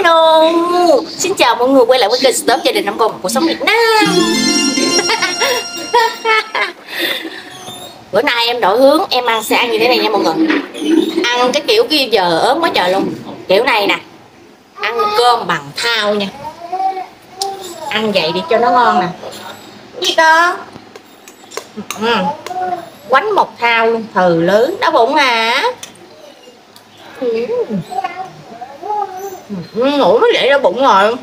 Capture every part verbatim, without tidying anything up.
Hello, xin chào mọi người quay lại với kênh Stop Gia Đình Năm Con Cuộc Sống Việt Nam. Bữa nay em đổi hướng, em ăn sẽ ăn như thế này nha mọi người. Ăn cái kiểu kia giờ ớn quá trời luôn. Kiểu này nè, ăn cơm bằng thau nha. Ăn vậy đi cho nó ngon nè. Gì con? Ừ. Quánh một thau luôn, thừ lớn, đau bụng hả? Ừ. Ừ, ngủ mới vậy đau bụng rồi.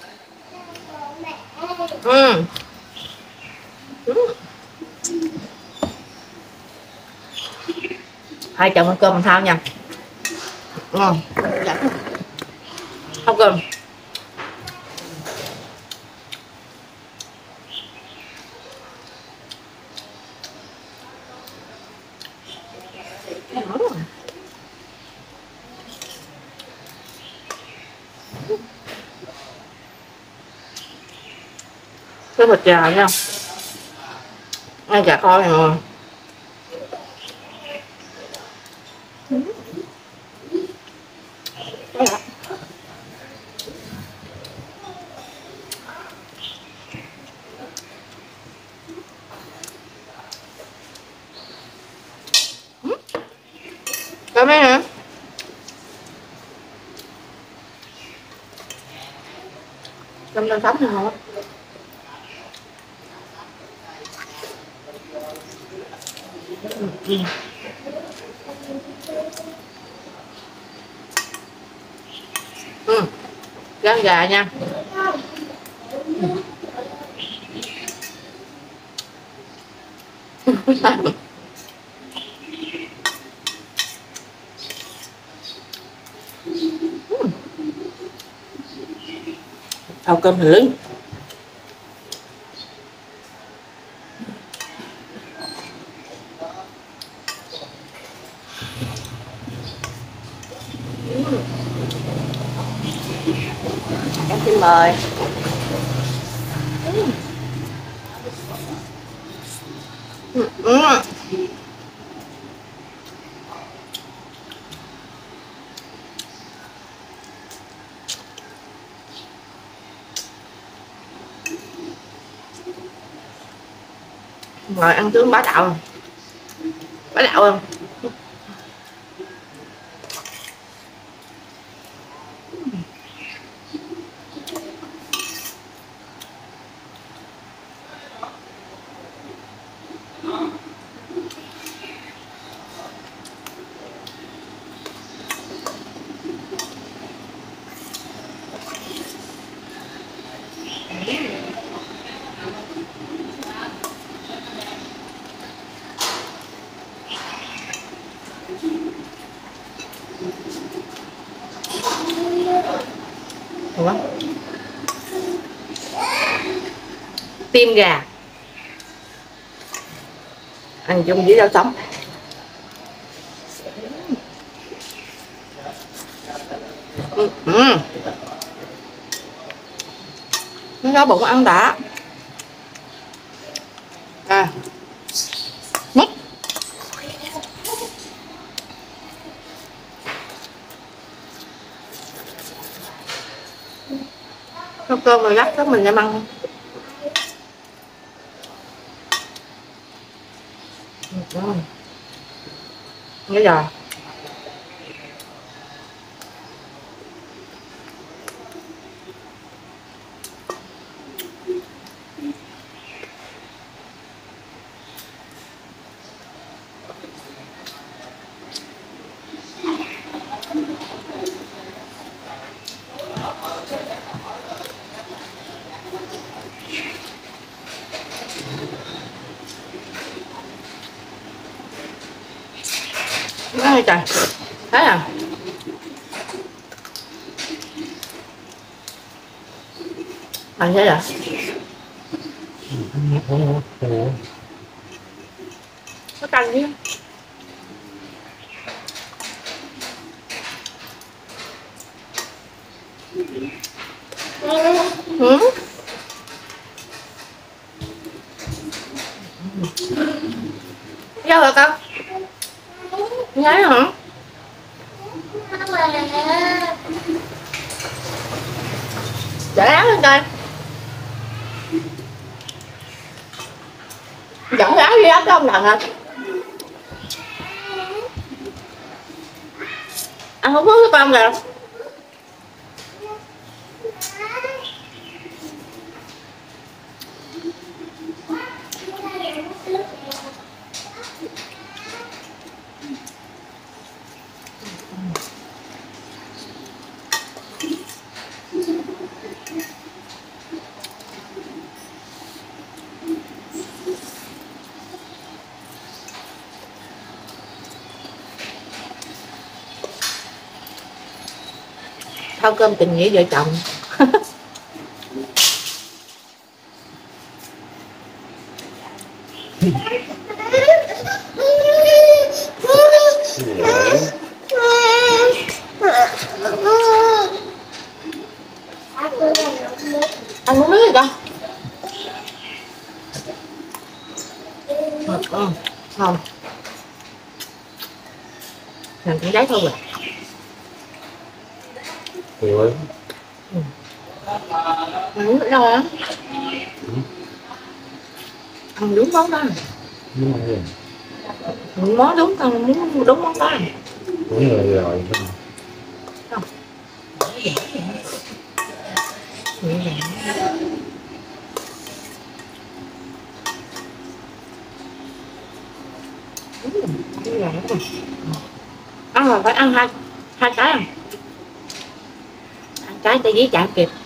Ừ. Ừ. Hai chồng ăn cơm bằng thau nha. Ngon. Thau cơm. Cái thịt gà thấy không? Ăn gà kho này ngon. Có mấy hả? Cơm lên sống thì ngon. Ừ. Ừ. Gan gà nha. Thau cơm thì lớn. Em xin mời. Ừ. Ừ. Rồi ăn tướng bá đạo không? Bá đạo không? Ủa? Tim gà ăn chung với rau sống. Ừ. Ừ. Nó đau bụng ăn đã. À. Mất. Có cơm rồi gắt đó mình sẽ ăn. Ừ. Bây giờ nói trời thấy à, anh thấy à, có canh chứ. Ừ. Đâu rồi con? Nhái hả? để áo lên coi. Dẫn áo đi áo không lần hả? Ăn không hút cái con kìa. Thao cơm tình nghĩa vợ chồng. Ăn uống nước gì con? Ừ, không. Làm cũng giấy thôi rồi. Ủa? Ừ. Ăn nước đâu á? Ừ. Ăn đúng món đó. Đúng rồi. Món đúng con muốn đúng món đó. Đúng rồi rồi. Không. Nhẹ nhàng. Ăn là phải ăn hai hai cái à? Ăn cái tay với chạm kịp.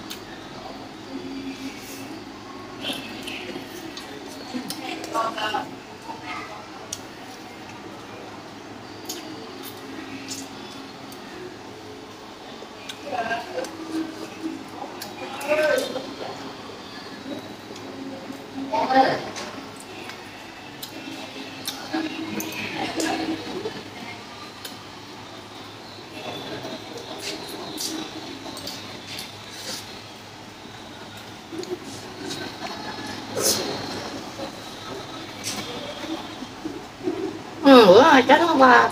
Ừ, bữa chắc nó qua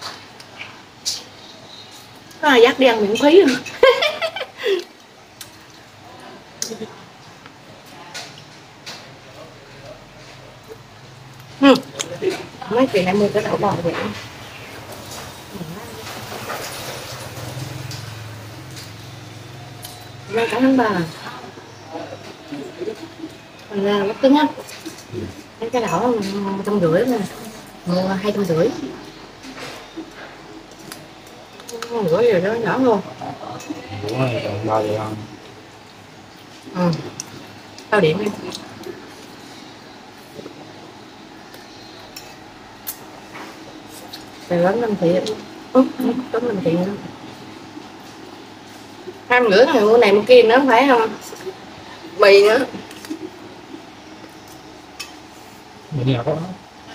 có ai dắt đi ăn miễn phí không? Ừ. Mấy chị này mua cái đậu bò vậy. Ra cả tháng ba. Thành ra nó cứng á. Cái cái đậu trăm rưỡi nè. Mua hai trăm rưỡi. Rưỡi rồi đó nhỏ luôn. Đúng rồi, còn bao giờ ăn. Ừ. Tao điểm đi. Rồi lớn năm triệu. Ừ, lớn năm triệu. Hai trăm rưỡi người mua này mua kia nữa phải không? Mì nữa. Mình nhà có.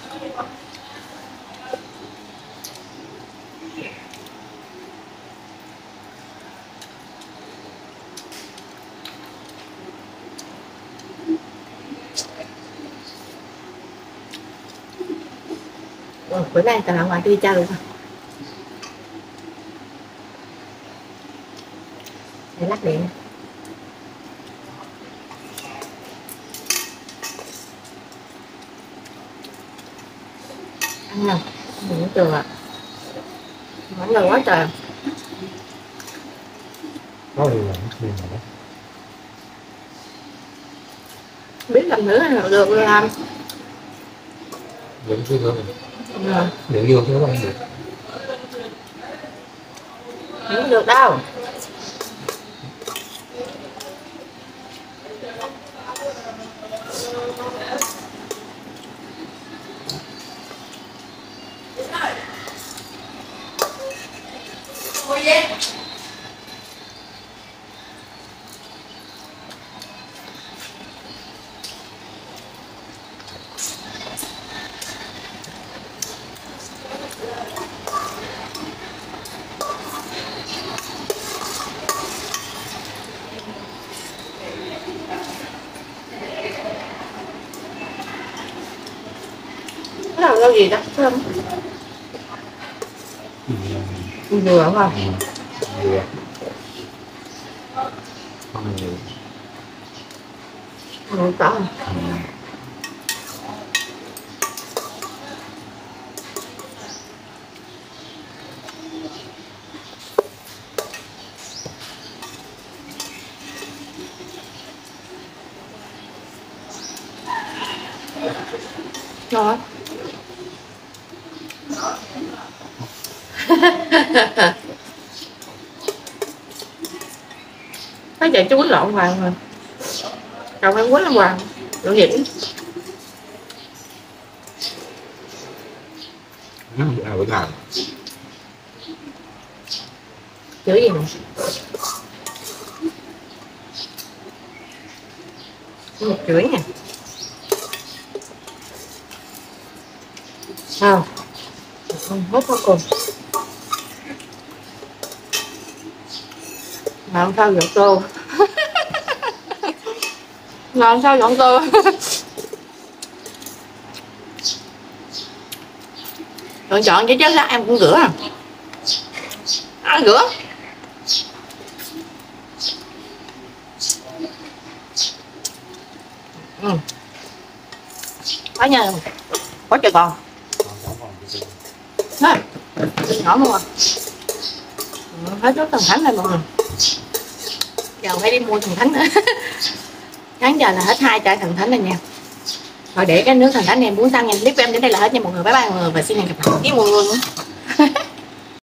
Ừ, bữa nay tao ở ngoài tôi đi chơi luôn. Để lắc điện. Ăn nè, mình cũng trường ạ. Món đồ quá trời. Có gì là nó thêm rồi đó. Biết làm nữa là được làm. Vẫn chưa được. Ừ. Để vô cái không được. Không được đâu. Cái nào rau gì đó thơm. Ừ. Vừa không? Ừ. Vừa. Không nhiều. Ngồi có. Ngon. Nói vậy chú quýnh lộn hoàng rồi. Chồng em quýnh làm hoàng. Lộn nhịn. nó à bữa nào Chửi gì nè. Một chửi nè. Không. Không hốt có cùng. Ngon sao dọn tô. Ngon sao dọn tô. Chọn chọn chứ chứ lát em cũng rửa à. Ăn rửa. Ừ. Quá nha. Quá trời còn. Đó. Nhỏ luôn à. Ừ, hết nước thần thánh này mọi người. Giờ phải đi mua thần thánh nữa. Sáng giờ là hết hai chai thần thánh rồi nha. Rồi để cái nước thần thánh này em muốn xăng nha. Clip của em đến đây là hết nha mọi người. Bye bye mọi người và xin hẹn gặp lại với mọi người.